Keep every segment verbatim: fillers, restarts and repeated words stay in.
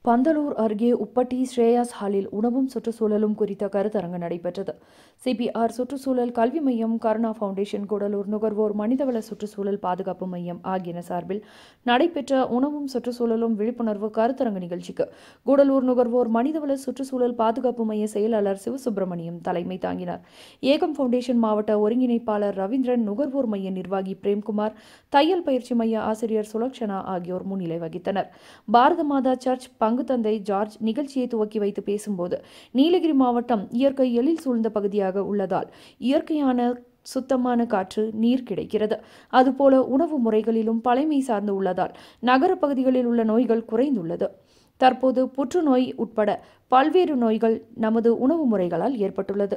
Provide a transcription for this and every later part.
பந்தலூர் அருகே உப்பட்டி ஸ்ரேயாஸ் ஹாலில் உணவும் சுற்றுச்சூழலும் குறித்த கருத்தரங்கு நடைபெற்றது. சிபிஆர் சுற்றுச்சூழல் கல்வி மையம், கருணா பவுண்டேஷன், கூடலூர் நுகர்வோர் மனிதவள சுற்றுச்சூழல் பாதுகாப்பு மையம் ஆகியன சார்பில் நடைபெற்ற உணவும் சுற்றுச்சூழலும் விழிப்புணர்வு கருத்தரங்கு நிகழ்ச்சிக்கு கூடலூர் நுகர்வோர் மனிதவள சுற்றுச்சூழல் பாதுகாப்பு மைய செயலாளர் சிவசுப்பிரமணியம் தலைமை தாங்கினார். ஏகம் பவுண்டேஷன் மாவட்ட ஒருங்கிணைப்பாளர் ரவீந்திரன், நுகர்வோர் மைய நிர்வாகி பிரேம்குமார், தையல் பயிற்சி மைய ஆசிரியர் சுலக்ஷனா ஆகியோர் முன்னிலை வகித்தனர். பாரத மாதா சர்ச் பங்கு தந்தை ஜார்ஜ் நிகழ்ச்சியை துவக்கி வைத்து பேசும்போது, நீலகிரி மாவட்டம் இயற்கை எழில் சூழ்ந்த பகுதியாக உள்ளதால் இயற்கையான சுத்தமான காற்று, நீர் கிடைக்கிறது. அதுபோல உணவு முறைகளிலும் பழமை சார்ந்து உள்ளதால் நகர பகுதிகளில் உள்ள நோய்கள் குறைந்துள்ளது. தற்போது புற்றுநோய் உட்பட பல்வேறு நோய்கள் நமது உணவு முறைகளால் ஏற்பட்டுள்ளது.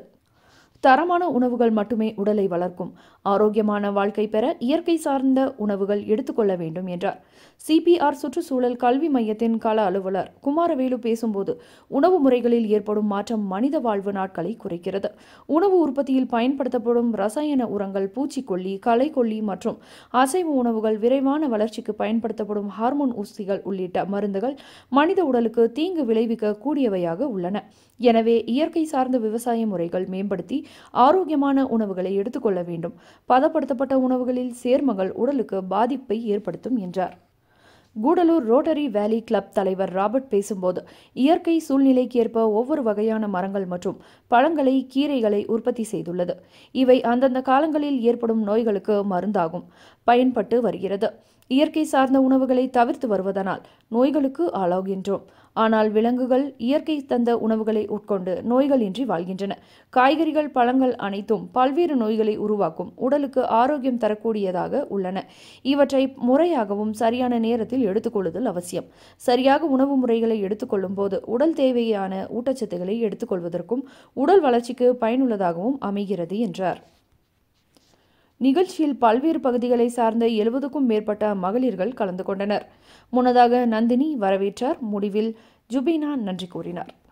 தரமான உணவுகள் மட்டுமே உடலை வளர்க்கும். ஆரோக்கியமான வாழ்க்கை பெற இயற்கை சார்ந்த உணவுகள் எடுத்துக்கொள்ள வேண்டும் என்றார். சிபிஆர் சுற்றுச்சூழல் கல்வி மையத்தின் கள அலுவலர் குமாரவேலு பேசும்போது, உணவு முறைகளில் ஏற்படும் மாற்றம் மனித வாழ்வு நாட்களை குறைக்கிறது. உணவு உற்பத்தியில் பயன்படுத்தப்படும் ரசாயன உரங்கள், பூச்சிக்கொல்லி, களைக்கொல்லி மற்றும் அசைவ உணவுகள், விரைவான வளர்ச்சிக்கு பயன்படுத்தப்படும் ஹார்மோன் ஊசிகள் உள்ளிட்ட மருந்துகள் மனித உடலுக்கு தீங்கு விளைவிக்க கூடியவையாக உள்ளன. எனவே இயற்கை சார்ந்த விவசாய முறைகள் மேம்படுத்தி ஆரோக்கியமான உணவுகளை எடுத்துக்கொள்ள வேண்டும். பதப்படுத்தப்பட்ட உணவுகளில் சேர்மங்கள் உடலுக்கு பாதிப்பை ஏற்படுத்தும் என்றார். கூடலூர் ரோட்டரி வேலி கிளப் தலைவர் ராபர்ட் பேசும்போது, இயற்கை சூழ்நிலைக்கு ஏற்ப ஒவ்வொரு வகையான மரங்கள் மற்றும் பழங்களை, கீரைகளை உற்பத்தி செய்துள்ளது. இவை அந்தந்த காலங்களில் ஏற்படும் நோய்களுக்கு மருந்தாகும் பயன்பட்டு வருகிறது. இயற்கை சார்ந்த உணவுகளை தவிர்த்து வருவதனால் நோய்களுக்கு ஆளாகின்றோம். ஆனால் விலங்குகள் இயற்கை தந்த உணவுகளை உட்கொண்டு நோய்களின்றி வாழ்கின்றன. காய்கறிகள், பழங்கள் அனைத்தும் பல்வேறு நோய்களை உருவாக்கும், உடலுக்கு ஆரோக்கியம் தரக்கூடியதாக உள்ளன. இவற்றை முறையாகவும் சரியான நேரத்தில் எடுத்துக்கொள்ளுதல் அவசியம். சரியாக உணவு முறைகளை எடுத்துக்கொள்ளும் போது உடல் தேவையான ஊட்டச்சத்துக்களை எடுத்துக்கொள்வதற்கும் உடல் வளர்ச்சிக்கு பயனுள்ளதாகவும் அமைகிறது என்றார். நிகழ்ச்சியில் பல்வேறு பகுதிகளை சார்ந்த எழுபதுக்கும் மேற்பட்ட மகளிர்கள் கலந்து கொண்டனர். முன்னதாக நந்தினி வரவேற்றார். முடிவில் ஜுபீனா நன்றி கூறினார்.